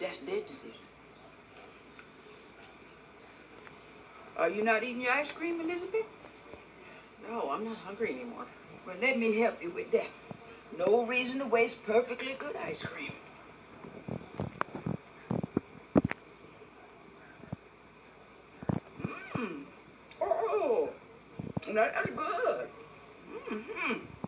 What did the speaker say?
That's their decision. Are you not eating your ice cream, Elizabeth? No, I'm not hungry anymore. Well, let me help you with that. No reason to waste perfectly good ice cream. Mmm. Oh, now that's good. Mm-hmm.